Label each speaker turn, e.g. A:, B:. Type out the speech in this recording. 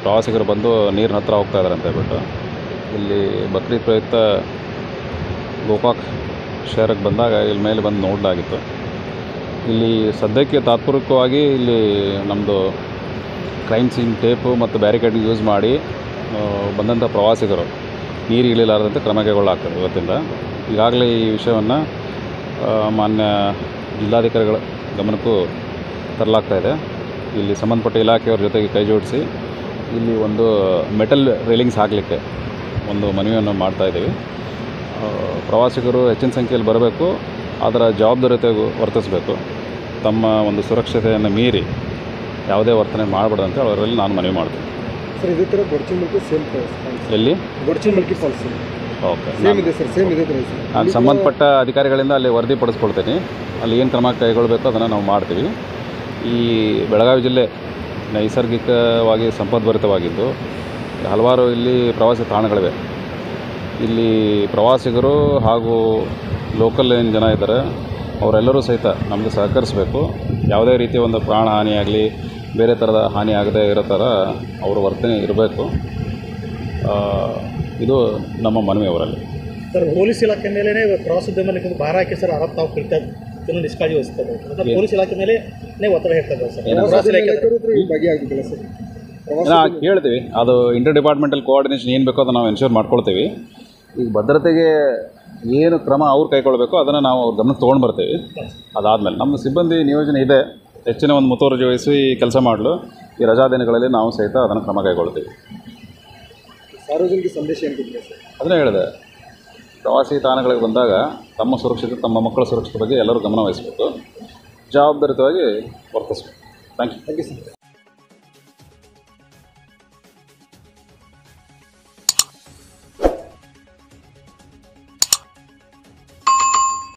A: ಪ್ರವಾಸಿಗರು ಬಂದು ನೀರಿನ ಹತ್ರ ಹೋಗ್ತಾ ಇದ್ದಾರೆ ಅಂತ ಹೇಳ್ಬಿಟ್ಟು ಇಲ್ಲಿ ಬಕ್ರೀದ್ ಪ್ರಯುಕ್ತ ಗೋಕಾಕ್ ಶಹರಕ್ಕೆ ಬಂದಾಗ ಇಲ್ಲಿ ಮೇಲೆ ಬಂದು ನೋಡಲಾಗಿತ್ತು. ಇಲ್ಲಿ ಸದ್ಯಕ್ಕೆ ತಾತ್ಪೂರ್ವಕವಾಗಿ ಇಲ್ಲಿ ನಮ್ಮದು ಕ್ರೈಮ್ ಸೀನ್ ಟೇಪು ಮತ್ತು ಬ್ಯಾರಿಕೇಡಿಂಗ್ ಯೂಸ್ ಮಾಡಿ ಬಂದಂಥ ಪ್ರವಾಸಿಗರು ನೀರು ಇಳಿಲಾರದಂತೆ ಕ್ರಮ ಕೈಗೊಳ್ಳಲಾಗ್ತದೆ. ಇವತ್ತಿಂದ ಈಗಾಗಲೇ ಈ ವಿಷಯವನ್ನು ಮಾನ್ಯ ಜಿಲ್ಲಾಧಿಕಾರಿಗಳ ಗಮನಕ್ಕೂ ತರಲಾಗ್ತಾಯಿದೆ. ಇಲ್ಲಿ ಸಂಬಂಧಪಟ್ಟ ಇಲಾಖೆಯವ್ರ ಜೊತೆಗೆ ಕೈ ಜೋಡಿಸಿ ಇಲ್ಲಿ ಒಂದು ಮೆಟಲ್ ರೇಲಿಂಗ್ಸ್ ಹಾಕಲಿಕ್ಕೆ ಒಂದು ಮನವಿಯನ್ನು ಮಾಡ್ತಾಯಿದ್ದೀವಿ. ಪ್ರವಾಸಿಗರು ಹೆಚ್ಚಿನ ಸಂಖ್ಯೆಯಲ್ಲಿ ಬರಬೇಕು, ಅದರ ಜವಾಬ್ದಾರಿತೆಗೂ ವರ್ತಿಸಬೇಕು. ತಮ್ಮ ಒಂದು ಸುರಕ್ಷತೆಯನ್ನು ಮೀರಿ ಯಾವುದೇ ವರ್ತನೆ ಮಾಡಬಾರ್ದಂತೆ ಅವರಲ್ಲಿ ನಾನು ಮನವಿ ಮಾಡ್ತೀನಿ.
B: ಸರ್, ಇದೇ ಥರ ಗೊಡ್ಚಿಮಲ್ಕಿ ಸೇಮ್
A: ಎಲ್ಲಿ
B: ಗೊಡ್ಚಿಮಲ್ಕಿ ಫಾಲ್ಸ್
A: ಓಕೆ
B: ಸೇಮ್ ಇದೆ ಸರ್, ಸೇಮ್ ಇದೆ ಸರ್.
A: ನಾನು ಸಂಬಂಧಪಟ್ಟ ಅಧಿಕಾರಿಗಳಿಂದ ಅಲ್ಲಿ ವರದಿ ಪಡಿಸ್ಕೊಳ್ತೀನಿ. ಅಲ್ಲಿ ಏನು ಕ್ರಮ ಕೈಗೊಳ್ಳಬೇಕು ಅದನ್ನು ನಾವು ಮಾಡ್ತೀವಿ. ಈ ಬೆಳಗಾವಿ ಜಿಲ್ಲೆ ನೈಸರ್ಗಿಕವಾಗಿ ಸಂಪದ್ಭರಿತವಾಗಿದ್ದು ಹಲವಾರು ಇಲ್ಲಿ ಪ್ರವಾಸಿ ತಾಣಗಳಿವೆ. ಇಲ್ಲಿ ಪ್ರವಾಸಿಗರು ಹಾಗೂ ಲೋಕಲ್ ಏನು ಜನ ಇದ್ದಾರೆ ಅವರೆಲ್ಲರೂ ಸಹಿತ ನಮಗೆ ಸಹಕರಿಸಬೇಕು. ಯಾವುದೇ ರೀತಿಯ ಒಂದು ಪ್ರಾಣ ಹಾನಿಯಾಗಲಿ ಬೇರೆ ಥರದ ಹಾನಿ ಆಗದೆ ಇರೋ ಥರ ಅವರ ವರ್ತನೆ ಇರಬೇಕು. ಇದು ನಮ್ಮ ಮನವಿ ಅವರಲ್ಲಿ.
C: ಸರ್, ಪೊಲೀಸ್ ಇಲಾಖೆ ಮೇಲೆ ಪ್ರವಾಸೋದ್ಯಮ ಭಾರ ಹಾಕಿ ಸರ್ ಆರೋಪ ತಾವು ಕಳಿತಾರೆ ನಿಷ್ಕಾಳಜಿ ವಹಿಸ್ತಾರೆ. ಪೊಲೀಸ್ ಇಲಾಖೆ ಮೇಲೆ ಒತ್ತಡ ಹೇಳ್ತಾರೆ ಸರ್.
A: ಕೇಳ್ತೀವಿ, ಅದು ಇಂಟರ್ ಡಿಪಾರ್ಟ್ಮೆಂಟಲ್ ಕೋಆರ್ಡಿನೇಷನ್ ಏನು ಬೇಕೋ ಅದನ್ನು ನಾವು ಎನ್ಶೂರ್ ಮಾಡ್ಕೊಳ್ತೀವಿ. ಈಗ ಭದ್ರತೆಗೆ ಏನು ಕ್ರಮ ಅವ್ರು ಕೈಗೊಳ್ಳಬೇಕು ಅದನ್ನು ನಾವು ಅವ್ರ ಗಮನಕ್ಕೆ ತೊಗೊಂಡು ಬರ್ತೀವಿ. ಅದಾದಮೇಲೆ ನಮ್ಮ ಸಿಬ್ಬಂದಿ ನಿಯೋಜನೆ ಇದೆ, ಹೆಚ್ಚಿನ ಒಂದು ಮುತುವರ್ಜಿ ವಹಿಸಿ ಕೆಲಸ ಮಾಡಲು ಈ ರಜಾ ದಿನಗಳಲ್ಲಿ ನಾವು ಸಹಿತ ಅದನ್ನು ಕ್ರಮ ಕೈಗೊಳ್ತೀವಿ.
B: ಸಾರ್ವಜನಿಕ ಸಂದೇಶ ಏನು ಕೊಡ್ತೀವಿ ಸರ್?
A: ಅದನ್ನೇ ಹೇಳಿದೆ, ಪ್ರವಾಸಿ ತಾಣಗಳಿಗೆ ಬಂದಾಗ ತಮ್ಮ ಸುರಕ್ಷತೆ, ತಮ್ಮ ಮಕ್ಕಳ ಸುರಕ್ಷತೆ ಬಗ್ಗೆ ಎಲ್ಲರೂ ಗಮನ ವಹಿಸಬೇಕು, ಜವಾಬ್ದಾರಿತವಾಗಿ ವರ್ತಿಸಬೇಕು. Thank you.
B: Thank you sir.